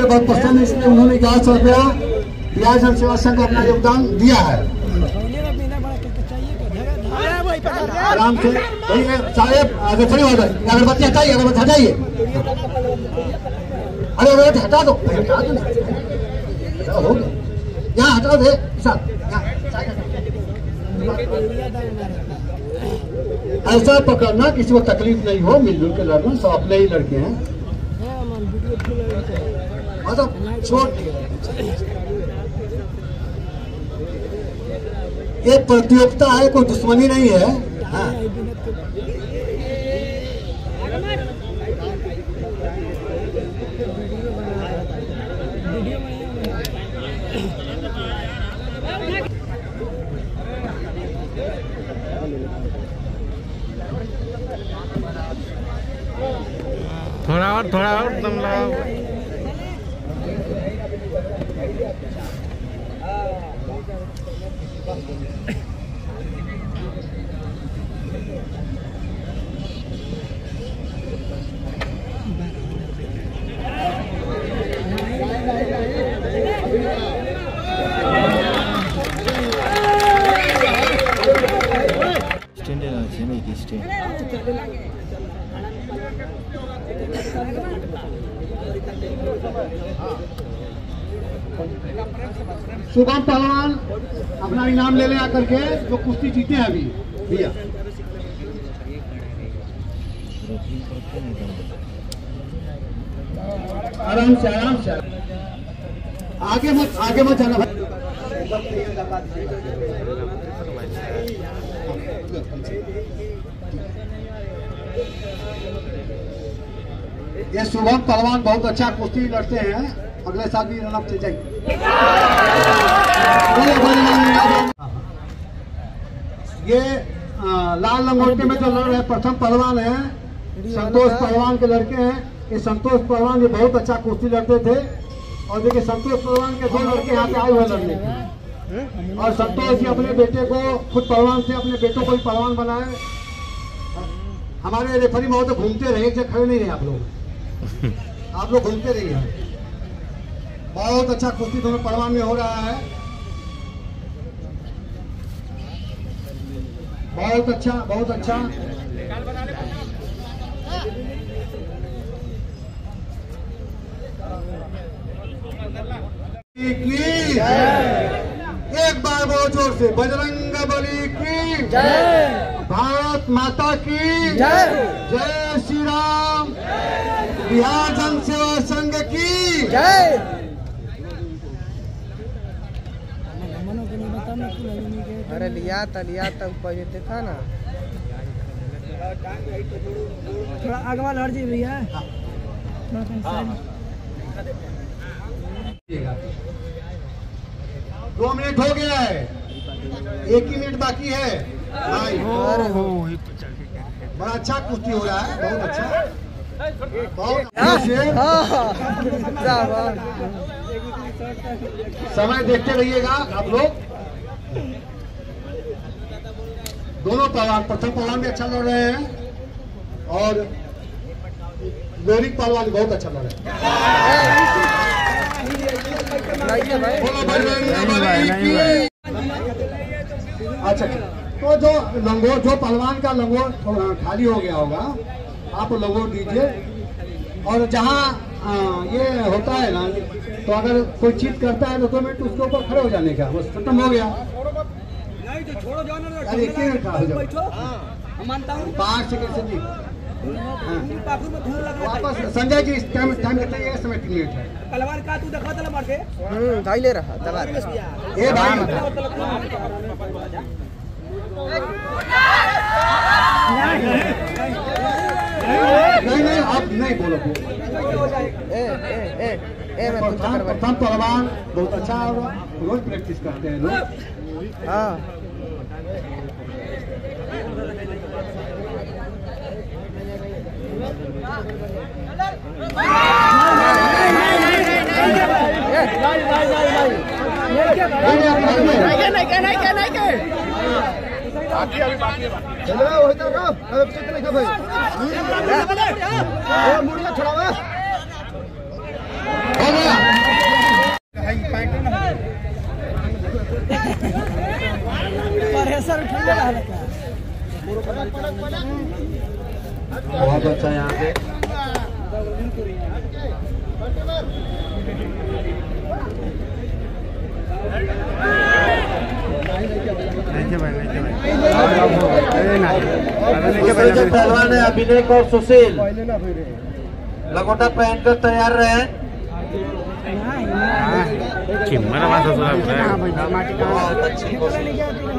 बहुत पसंद है, इसलिए उन्होंने 1100 रुपया बिहार जन सेवा संघ को अपना योगदान दिया है। आराम से साहेब रेफरी हो गए, अगरबत्ती हटाइए, अगरबत्ती हटाइए, अरे अगरबत्ती हटा दो, हटा दो हो गया, यहाँ हटा दे साहब। ऐसा पकड़ना किसी को तकलीफ नहीं हो, मिलजुल के लड़ना, सब अपने ही लड़के हैं। मतलब छोट ये प्रतियोगिता है, कोई दुश्मनी नहीं है। हाँ। थोड़ा और दम लगाओ। शुभम पहलवान अपना इनाम ले आकर के, जो कुश्ती जीते हैं अभी भैया। आराम से आगे मत जाना भाई। ये शुभम पहलवान बहुत अच्छा कुश्ती लड़ते हैं, अगले साल भी रनअप से जाएंगे। ये लाल लंगोटे में जो लड़ रहे प्रथम पहलवान है संतोष पहलवान के लड़के हैं। ये संतोष पहलवान ये बहुत अच्छा कुश्ती लड़ते थे, और देखिए संतोष पहलवान के 2 लड़के यहाँ पे आए हुए लड़ने के, और संतोष जी अपने बेटे को खुद पहलवान से अपने बेटों को भी पहलवान बनाए। हमारे रेफरी महोदय घूमते रहे, एक जगह खड़े नहीं रहे आप लोग, आप लोग घूमते रहिए। बहुत अच्छा कुश्ती दोनों पहलवान में हो रहा है, बहुत अच्छा, बहुत अच्छा। एक बार बहुत जोर से बजरंगबली की जय, भारत माता की जय, जय श्री राम, बिहार जन सेवा संघ की जय। अरे लिया था ऊपर था ना, थोड़ा आगे वाला हट जी भैया। 2 मिनट हो गया है, 1 ही मिनट बाकी है भाई। बड़ा अच्छा कुश्ती हो रहा है, बहुत अच्छा, बहुत समय देखते रहिएगा आप लोग। दोनों पहलवान, प्रथम पहलवान भी अच्छा लड़ रहे हैं और लोरिक पहलवान भी बहुत अच्छा लड़ रहे हैं। अच्छा, तो जो पहलवान का लंगोट खाली हो गया होगा, आप लंगोट दीजिए, और जहाँ ये होता है ना, तो अगर कोई चीज करता है तो 2 मिनट उसके ऊपर खड़े हो जाने का, बस खत्म हो गया। अरे 1 मिनट खड़ा हो जाओ, 5 सेकंड से जी। वापस संजय जी, टाइम कितना है? समय 3 मिनट है। तलवार का तू देखा तलवार से भाई ले रहा तलवार। ए भाई नहीं, आप नहीं बोलो। प्रथम पहलवान बहुत अच्छा होगा, रोज प्रैक्टिस करते हैं लोग। हाँ हो गया। दूसरे जो पहलवान है अभिनय और सुशील लगोटा पहन कर तैयार रहे। चिम्मर मासा सुना बहुत अच्छी कोशिश।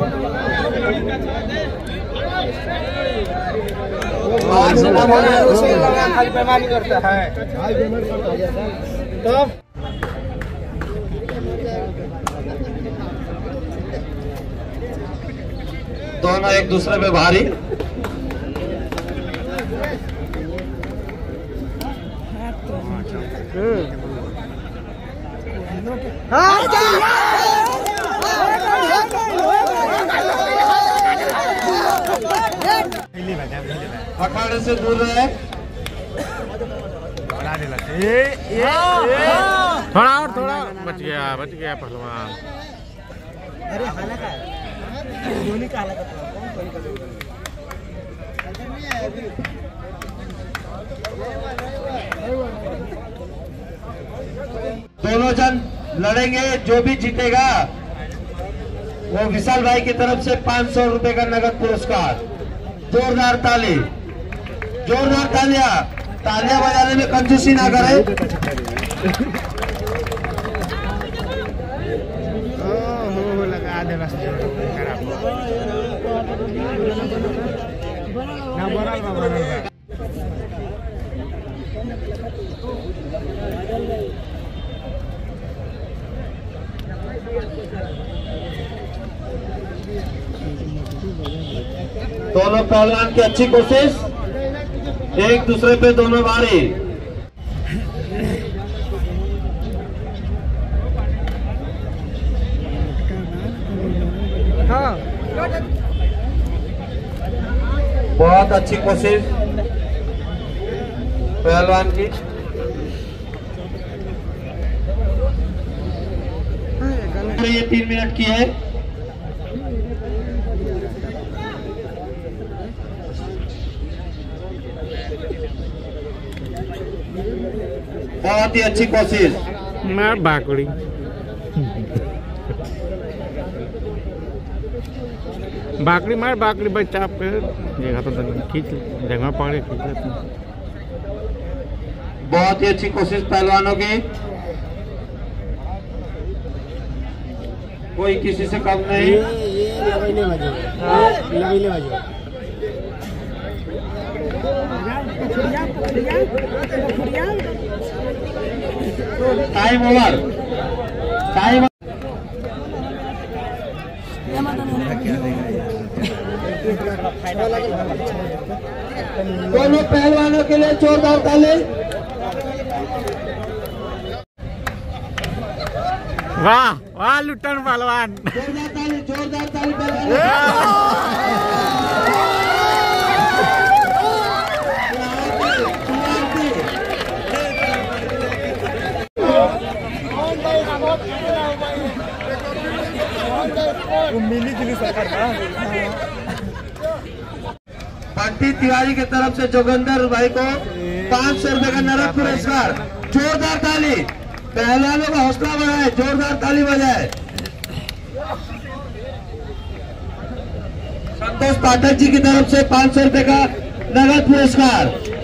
खाली बेमानी करता है। दोनों एक दूसरे पे भारी। अखाड़े से दूर रहे। थोड़ा बच गया पहलवान। अरे हालत है धोनी का हालत है दोनों जन लड़ेंगे। जो भी जीतेगा वो विशाल भाई की तरफ से 500 रुपए का नगद पुरस्कार। जोरदार ताली, जोरदार तालियां। तालियां बजाने में कंजूसी ना करे। लगा दे बस खराब ना बोला दोनों पहलवान की अच्छी कोशिश। एक दूसरे पे दोनों भारी। हाँ बहुत अच्छी कोशिश पहलवान की। ये 3 मिनट की है। बहुत ही अच्छी कोशिश। मार बाकड़ी मार बाकड़ी भाई चाप के जगह तो खींच जगह पकड़े खींच लेते। बहुत ही अच्छी कोशिश पहलवानों की। कोई किसी से कम नहीं। Time over. टाइम। दोनों पहलवानों के लिए जोरदार ताली। वाह वाह लुट्टन पहलवान। जोरदार ताली, जोरदार ताली पहलवान। बंटी तिवारी की तरफ से जोगिंदर भाई को 500 रुपए का नगद पुरस्कार। जोरदार ताली। पहलवानों का हौसला बढ़ाए। जोरदार ताली बजाए। संतोष पाठक जी की तरफ से 500 रुपए का नगद पुरस्कार।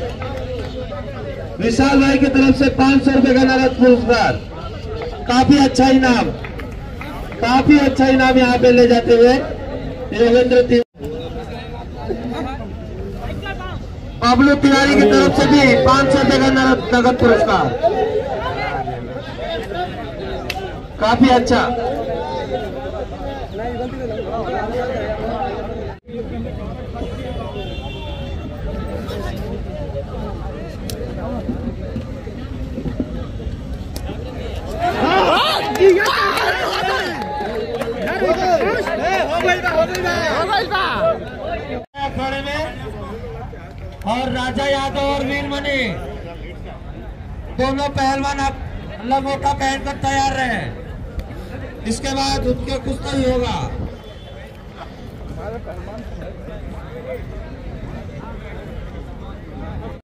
विशाल भाई की तरफ से 500 रुपए का नगद पुरस्कार। काफी अच्छा इनाम, काफी अच्छा इनाम यहाँ पे ले जाते हुए योगेंद्र बबलू तिवारी की तरफ से भी 500 रुपए का नगद पुरस्कार। काफी अच्छा। अखाड़े में और राजा यादव और वीरमणि दोनों पहलवान अब लंगोटा पहनकर तैयार रहे। इसके बाद उनके कुछ नहीं होगा।